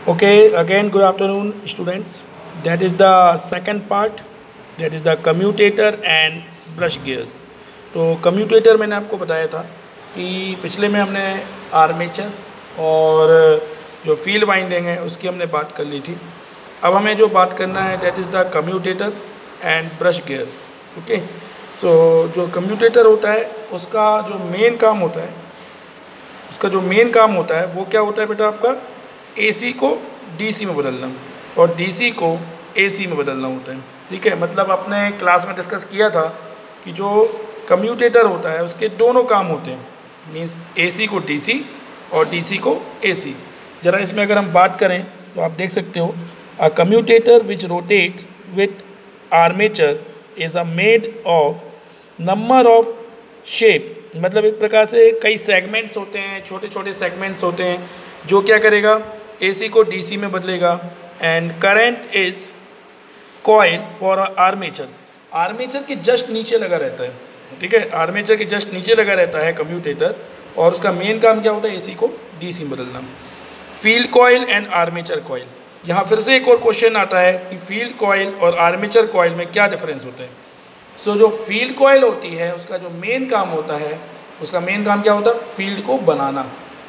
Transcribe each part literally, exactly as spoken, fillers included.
Okay, again, good afternoon, students. That is the second part, that is the commutator and brush gears. तो commutator मैंने आपको बताया था कि पिछले में हमने आर्मेचर और जो फील्ड वाइंडिंग है उसकी हमने बात कर ली थी. अब हमें जो बात करना है that is the commutator and brush gear. Okay, so जो commutator होता है उसका जो मेन काम होता है उसका जो मेन काम होता है वो क्या होता है बेटा, आपका एसी को डीसी में बदलना और डीसी को एसी में बदलना होता है. ठीक है, मतलब अपने क्लास में डिस्कस किया था कि जो कम्यूटेटर होता है उसके दोनों काम होते हैं, मीन्स एसी को डीसी और डीसी को एसी. ज़रा इसमें अगर हम बात करें तो आप देख सकते हो, a commutator which rotates with armature is a made of number of shape. मतलब एक प्रकार से कई सेगमेंट्स होते हैं, छोटे छोटे सेगमेंट्स होते हैं जो क्या करेगा, एसी को डीसी में बदलेगा. And current is coil for armature. Armature के जस्ट नीचे लगा रहता है. ठीक है, आर्मेचर के जस्ट नीचे लगा रहता है कम्यूटेटर और उसका मेन काम क्या होता है, एसी को डीसी में बदलना. Field coil and armature coil. यहाँ फिर से एक और क्वेश्चन आता है कि फील्ड कॉइल और आर्मेचर कॉइल में क्या डिफरेंस होता है. सो so, जो फील्ड कॉइल होती है उसका जो मेन काम होता है, उसका मेन काम क्या होता है, फील्ड को बनाना.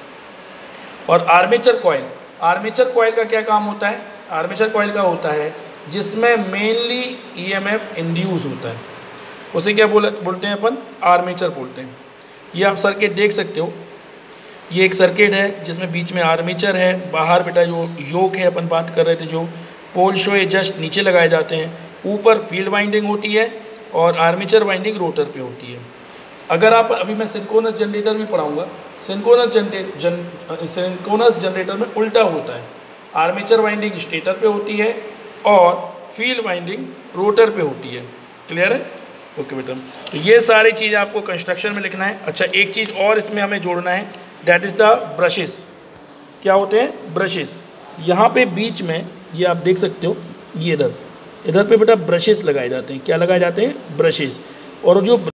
और आर्मेचर कॉइल, आर्मेचर कॉइल का क्या काम होता है, आर्मेचर कॉइल का होता है जिसमें मेनली ईएमएफ इंड्यूस होता है, उसे क्या बोल बोलते हैं अपन, आर्मेचर बोलते हैं. ये आप सर्किट देख सकते हो, ये एक सर्किट है जिसमें बीच में आर्मेचर है, बाहर बेटा जो योक है अपन बात कर रहे थे, जो पोल शो है जस्ट नीचे लगाए जाते हैं, ऊपर फील्ड वाइंडिंग होती है और आर्मेचर वाइंडिंग रोटर पे होती है. अगर आप अभी मैं सिंक्रोनस जनरेटर भी पढ़ाऊंगा, सिंक्रोनस जनरेटर जन सिंक्रोनस जनरेटर में उल्टा होता है, आर्मेचर वाइंडिंग स्टेटर पे होती है और फील्ड वाइंडिंग रोटर पे होती है. क्लियर है? ओके बेटा, तो ये सारी चीज़ आपको कंस्ट्रक्शन में लिखना है. अच्छा, एक चीज़ और इसमें हमें जोड़ना है, डैट इज़ द ब्रशेस. क्या होते हैं ब्रशेस. यहाँ पे बीच में ये आप देख सकते हो, ये इधर इधर पे बेटा ब्रशेस लगाए जाते हैं. क्या लगाए जाते हैं, ब्रशेस. और जो